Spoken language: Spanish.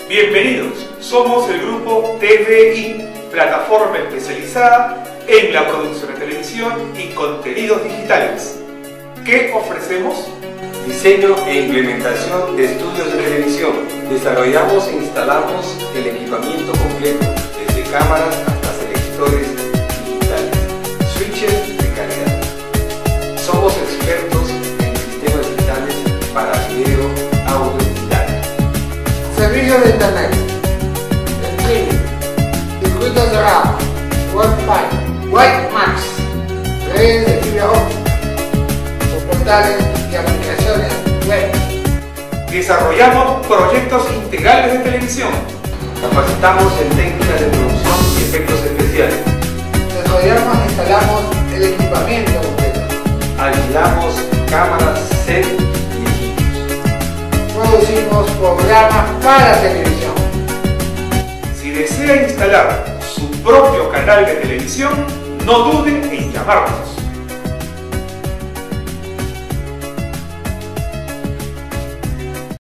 Bienvenidos, somos el grupo TVI, plataforma especializada en la producción de televisión y contenidos digitales. ¿Qué ofrecemos? Diseño e implementación de estudios de televisión. Desarrollamos e instalamos el equipamiento completo, desde cámaras hasta selectores digitales, switches de calidad. Somos expertos en sistemas digitales para video, audio y data. Servicios de internet, streaming, circuitos cerrados, Wi-Fi, WiMAX, redes de fibra óptica, portales y aplicaciones web. Desarrollamos proyectos integrales de televisión. Capacitamos en técnicas de producción y efectos especiales. Desarrollamos e instalamos el equipamiento completo. Alquilamos cámaras, set y equipos. Producimos programas para televisión. Si desea instalar su propio canal de televisión, no dude en llamarnos.